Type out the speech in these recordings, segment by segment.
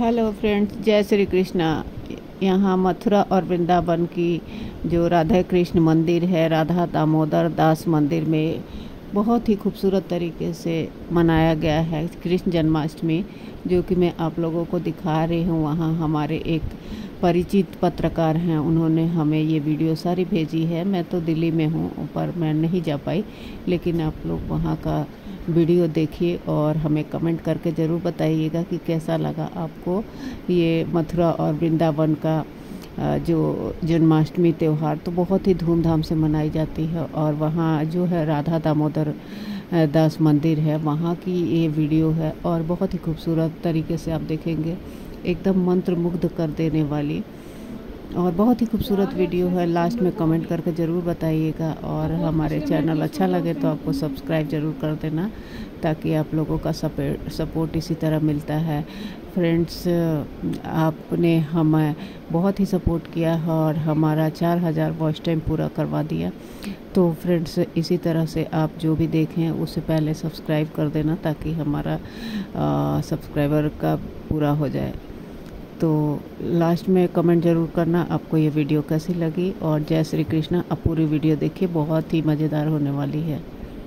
Hello friends, जय श्री कृष्णा। यहाँ मथुरा और वृंदावन की जो राधा कृष्ण मंदिर है, राधा दामोदर दास मंदिर में बहुत ही खूबसूरत तरीके से मनाया गया है कृष्ण जन्माष्टमी, जो कि मैं आप लोगों को दिखा रही हूँ। वहाँ हमारे एक परिचित पत्रकार हैं, उन्होंने हमें ये वीडियो सारी भेजी है। मैं तो दिल्ली में हूँ, पर मैं नहीं जा पाई, लेकिन आप लोग वहाँ का वीडियो देखिए और हमें कमेंट करके ज़रूर बताइएगा कि कैसा लगा आपको ये मथुरा और वृंदावन का जो जन्माष्टमी त्यौहार। तो बहुत ही धूमधाम से मनाई जाती है। और वहाँ जो है राधा दामोदर दास मंदिर है, वहाँ की ये वीडियो है और बहुत ही खूबसूरत तरीके से आप देखेंगे, एकदम मंत्र मुग्ध कर देने वाली और बहुत ही खूबसूरत वीडियो है। लास्ट में कमेंट करके ज़रूर बताइएगा और हमारे चैनल अच्छा लगे तो आपको सब्सक्राइब ज़रूर कर देना, ताकि आप लोगों का सपोर्ट इसी तरह मिलता है। फ्रेंड्स, आपने हमें बहुत ही सपोर्ट किया है और हमारा 4000 वॉच टाइम पूरा करवा दिया। तो फ्रेंड्स, इसी तरह से आप जो भी देखें उससे पहले सब्सक्राइब कर देना, ताकि हमारा सब्सक्राइबर का पूरा हो जाए। तो लास्ट में कमेंट ज़रूर करना आपको ये वीडियो कैसी लगी। और जय श्री कृष्णा। आप पूरी वीडियो देखिए, बहुत ही मज़ेदार होने वाली है।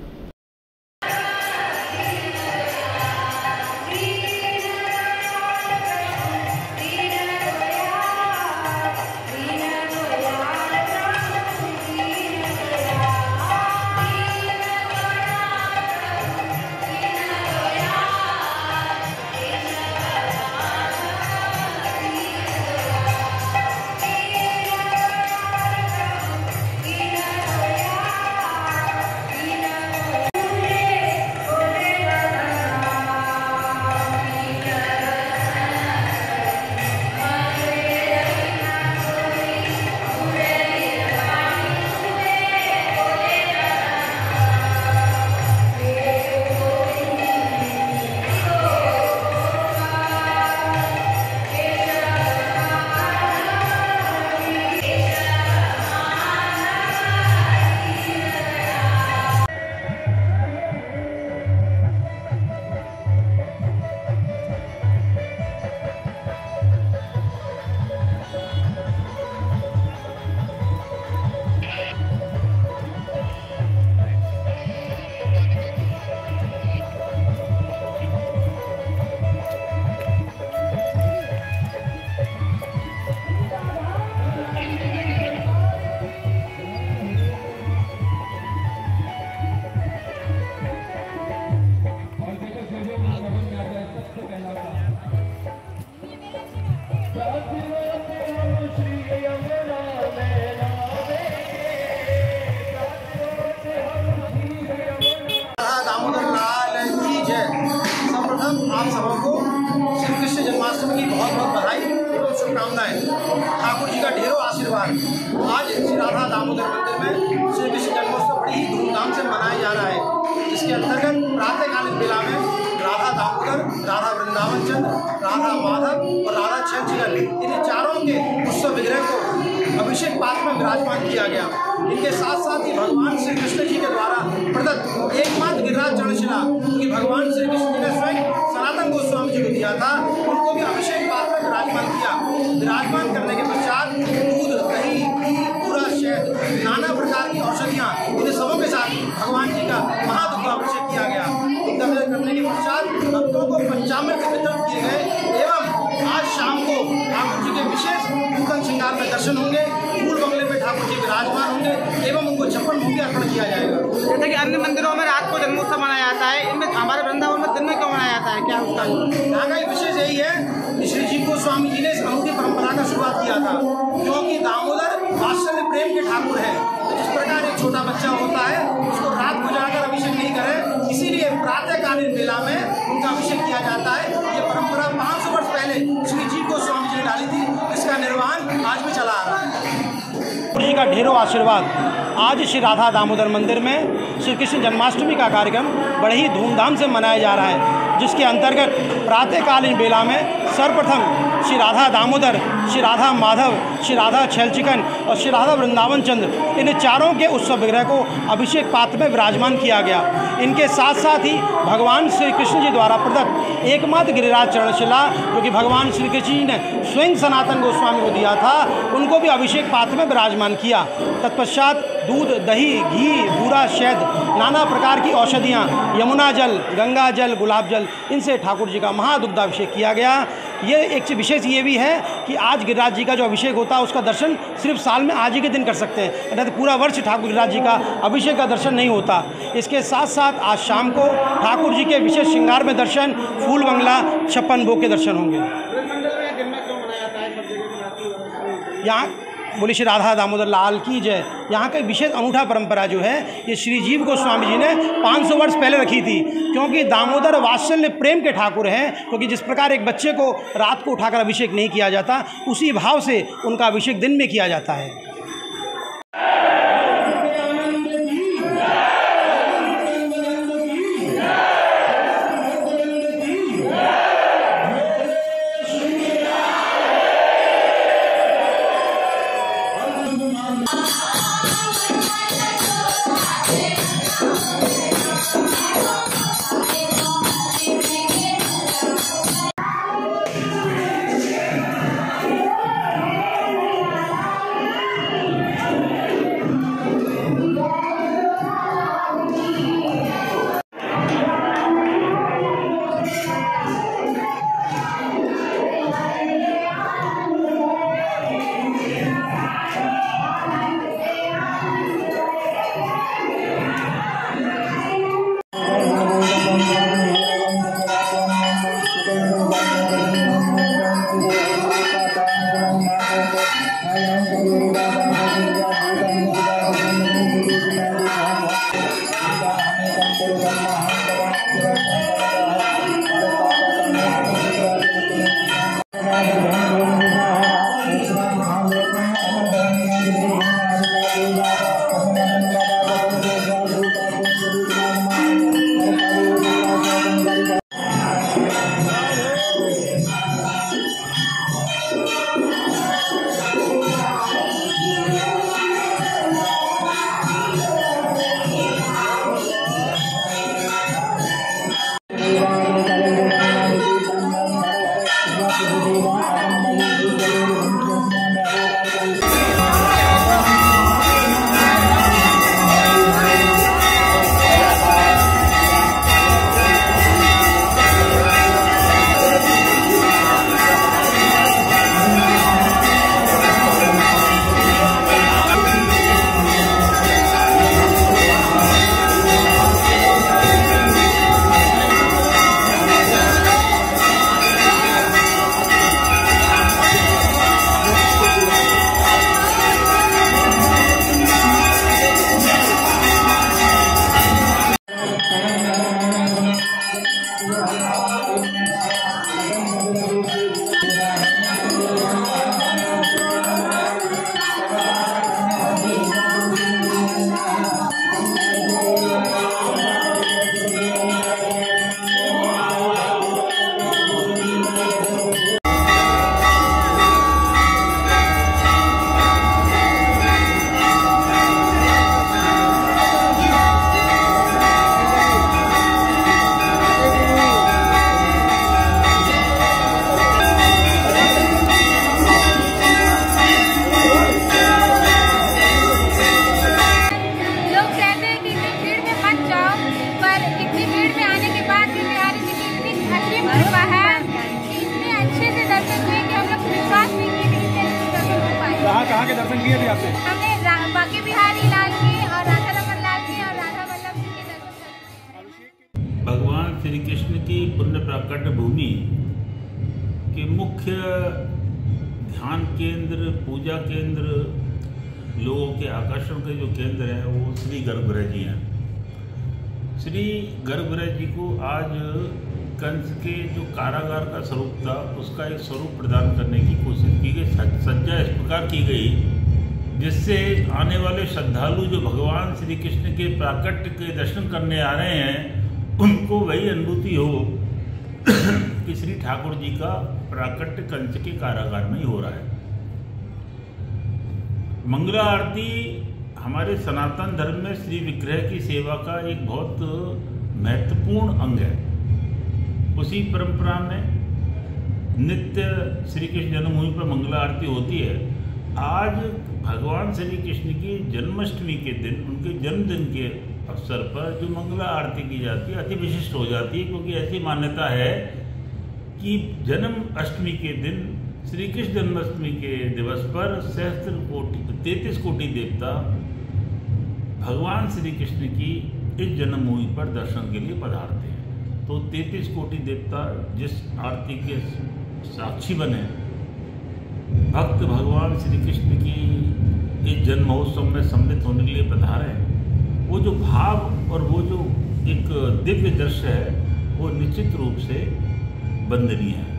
आप सबको श्री कृष्ण जन्माष्टमी की बहुत बहुत बधाई एवं शुभकामनाएं। ठाकुर जी का ढेरों आशीर्वाद। आज श्री राधा दामोदर मंदिर में श्री कृष्ण जन्मोत्सव बड़ी ही धूमधाम से मनाया जा रहा है, जिसके अंतर्गत प्रातःकालीन बेला में राधा दामोदर, राधा वृंदावन चंद्र, राधा माधव और राधा छंचगल, इन चारों के उत्सव विग्रह को अभिषेक पात्र में विराजमान किया गया। इनके साथ साथ ही भगवान श्री कृष्ण जी के द्वारा प्रदत्त एकमात्र गिरिराज चरणशिला, क्योंकि भगवान श्री कृष्ण जी ने स्वयं सनातन गोस्वामी जी को दिया था, उनको भी अभिषेक पात्र में विराजमान किया। विराजमान करने के पश्चात दूध, दही, घी, पूरा शहद, नाना प्रकार की औषधियाँ, इन सबों के साथ भगवान जी का महादुग्ध अभिषेक किया गया। इनका वितरण करने के पश्चात भक्तों को पंचामृत वितरण किए गए एवं आज शाम को ठाकुर जी के विशेष नूतन श्रृंगार में दर्शन होंगे। फूल बंगले में ठाकुर जी विराजमान होंगे एवं उनको 56 भोग अर्पण किया जाएगा। जैसे कि अन्य मंदिरों में रात को जन्मोत्सव मनाया जाता है, इनमें हमारे वृंदावन में दिन में क्यों मनाया जाता है? क्या उसका यहाँ का विशेष यही है कि श्री जीव गोस्वामी जी ने इस अनूठी परंपरा का शुरुआत किया था, क्योंकि दामोदर वात्सल्य प्रेम के ठाकुर है। तो जिस प्रकार एक छोटा बच्चा होता है, उसको रात को जाकर अभिषेक नहीं करे, इसीलिए प्रातःकालीन बेला में उनका अभिषेक किया जाता है। ये परंपरा 500 वर्ष पहले श्री जीव गोस्वामी जी ने डाली थी, इसका निर्वहन आज भी चला आ रहा है। जी का ढेरों आशीर्वाद। आज श्री राधा दामोदर मंदिर में श्री कृष्ण जन्माष्टमी का कार्यक्रम बड़े ही धूमधाम से मनाया जा रहा है, जिसके अंतर्गत प्रातःकालीन बेला में सर्वप्रथम श्री राधा दामोदर, श्री राधा माधव, श्री राधा छैलचिकन और श्री राधा वृंदावन चंद्र, इन चारों के उत्सव विग्रह को अभिषेक पात्र में विराजमान किया गया। इनके साथ साथ ही भगवान श्री कृष्ण जी द्वारा प्रदत्त एकमात्र गिरिराज चरणशिला जो कि भगवान श्री कृष्ण जी ने स्वयं सनातन गोस्वामी को दिया था, उनको भी अभिषेक पात्र में विराजमान किया। तत्पश्चात दूध, दही, घी, बूरा, शहद, नाना प्रकार की औषधियाँ, यमुना जल, गंगा जल, गुलाब जल, इनसे ठाकुर जी का महादुग्धाभिषेक किया गया। ये एक विशेष ये भी है कि आज गिरिराज जी का जो अभिषेक होता है उसका दर्शन सिर्फ साल में आज ही के दिन कर सकते हैं, नहीं तो पूरा वर्ष ठाकुर गिरिराज जी का अभिषेक का दर्शन नहीं होता। इसके साथ साथ आज शाम को ठाकुर जी के विशेष श्रृंगार में दर्शन, फूल बंगला, 56 भोग के दर्शन होंगे। यहाँ बोली श्री राधा दामोदर लाल की जय। यहाँ का विशेष अनूठा परंपरा जो है ये श्री जीव गोस्वामी जी ने 500 वर्ष पहले रखी थी, क्योंकि दामोदर वात्सल्य प्रेम के ठाकुर हैं। क्योंकि जिस प्रकार एक बच्चे को रात को उठाकर अभिषेक नहीं किया जाता, उसी भाव से उनका अभिषेक दिन में किया जाता है। कहाँ के दर्शन किए थे आपने? हमने बांके बिहारी लाल के और राधा रमन लाल के और राधा वल्लभ जी के दर्शन किए। भगवान श्री कृष्ण की पुण्य प्राकट्य भूमि के मुख्य ध्यान केंद्र, पूजा केंद्र, लोगों के आकर्षण के जो केंद्र हैं वो श्री गर्भगृह जी हैं। श्री गर्भगृह जी को आज कंस के जो कारागार का स्वरूप था उसका एक स्वरूप प्रदान करने की कोशिश की गई। सज्जा इस प्रकार की गई जिससे आने वाले श्रद्धालु जो भगवान श्री कृष्ण के प्राकट्य के दर्शन करने आ रहे हैं उनको वही अनुभूति हो कि श्री ठाकुर जी का प्राकट्य कंच के कारागार में ही हो रहा है। मंगला आरती हमारे सनातन धर्म में श्री विग्रह की सेवा का एक बहुत महत्वपूर्ण अंग है। उसी परंपरा में नित्य श्री कृष्ण जन्मभूमि पर मंगला आरती होती है। आज भगवान श्री कृष्ण की जन्माष्टमी के दिन, उनके जन्मदिन के अवसर पर जो मंगला आरती की जाती है अति विशिष्ट हो जाती है, क्योंकि ऐसी मान्यता है कि जन्म अष्टमी के दिन श्री कृष्ण जन्माष्टमी के दिवस पर 33 कोटि देवता भगवान श्री कृष्ण की इस जन्मभूमि पर दर्शन के लिए पधारते हैं। तो 33 कोटि देवता जिस आरती के साक्षी बने, भक्त भगवान श्री कृष्ण की इस जन्म महोत्सव में सम्मिलित होने के लिए पधारे हैं, वो जो भाव और वो जो एक दिव्य दृश्य है वो निश्चित रूप से वंदनीय है।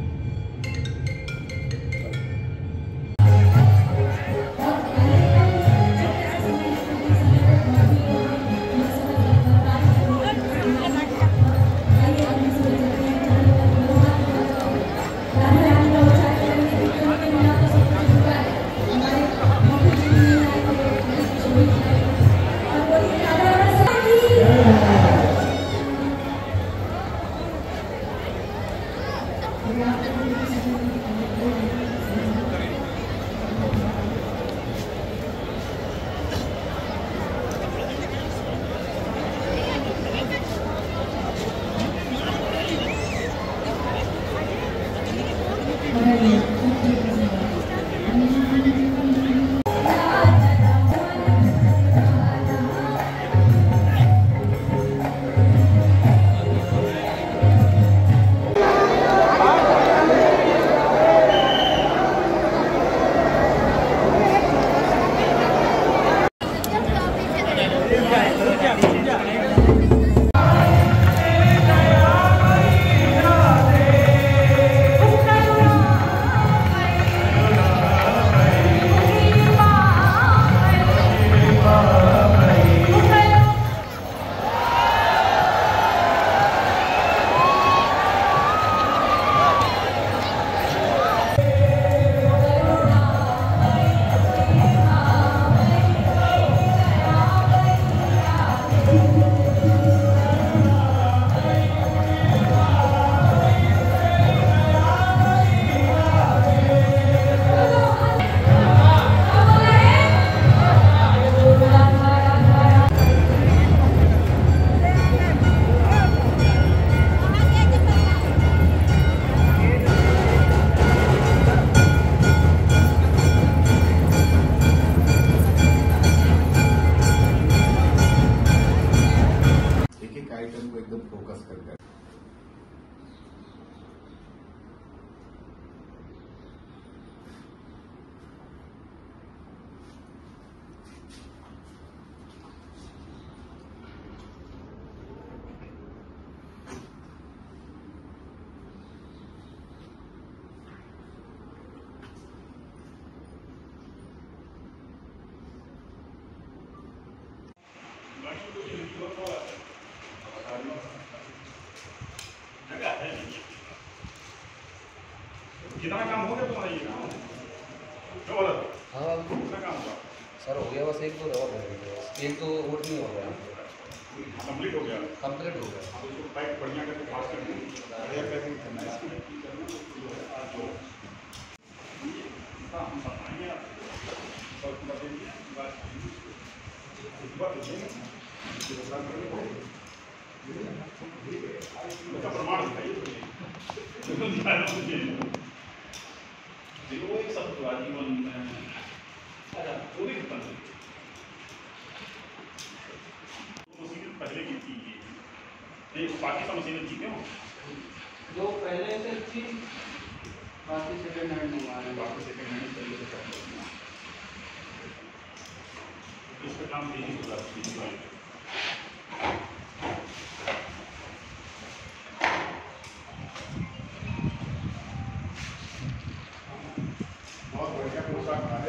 कितना काम हो गया तुम्हारा ये काम? हाँ कितना काम हुआ सर? हो गया बस एक दो और एक दो वोट नहीं हो गया, कंप्लीट हो गया। कंप्लीट हो गया। अब उसको पाइप बढ़िया करके पास कर बढ़िया पैकिंग करना है प्रमाण वो एक सब आजीवन पूरी मशीनें पहले की थी, ये बाकी सब मशीनें थी क्यों? जो पहले से थी बाकी सेकेंड हैंड मंगवा रहे हैं, बाकी सेकेंड हैंड पहले से करते हैं। इसका काम यही होगा। बहुत बढ़िया पोशाक है।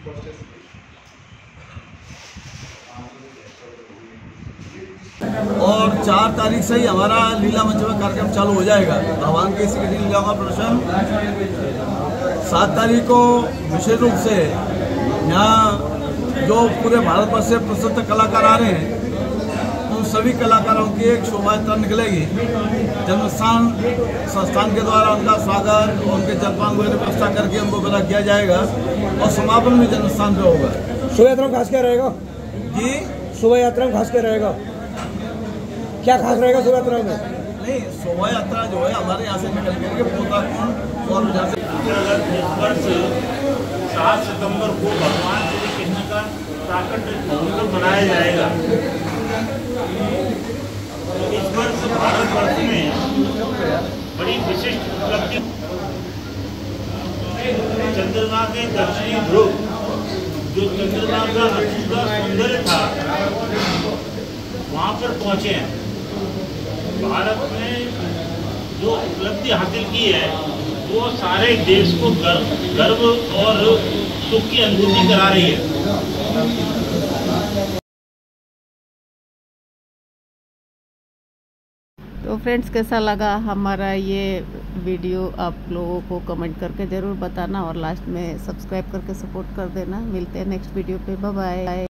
और 4 तारीख से ही हमारा लीला मंच में कार्यक्रम चालू हो जाएगा। भगवान के श्री कृष्ण लीला का प्रदर्शन 7 तारीख को विशेष रूप से यहाँ जो पूरे भारत वर्ष से प्रसिद्ध कलाकार आ रहे हैं उन सभी कलाकारों की एक शोभा यात्रा निकलेगी। जन्मस्थान संस्थान के द्वारा उनका स्वागत, उनके जलपान वगैरह व्यवस्था करके उनको विदा किया जाएगा और समापन भी जन्मस्थान पे होगा। शोभा यात्रा में खास क्या रहेगा जी? शोभा यात्रा में खास क्या रहेगा, क्या खास रहेगा शोभा यात्रा में? नहीं, शोभा यात्रा जो है हमारे यहाँ से निकल करके पोताकुंड और जहाँ से इस वर्ष 7 सितंबर को भगवान श्री कृष्ण का प्राकट्य महोत्सव मनाया जाएगा। इस वर्ष भारतवर्ष में बड़ी विशिष्ट उपलब्धि, चंद्रमा के दक्षिणी ध्रुव जो चंद्रमा का अछूता सौंदर्य था वहाँ पर पहुँचे हैं। भारत ने जो उपलब्धि हासिल की है वो सारे देश को गर्व और सुख की अनुभूति करा रही है। तो फ्रेंड्स, कैसा लगा हमारा ये वीडियो आप लोगों को कमेंट करके ज़रूर बताना और लास्ट में सब्सक्राइब करके सपोर्ट कर देना। मिलते हैं नेक्स्ट वीडियो पे। Bye bye.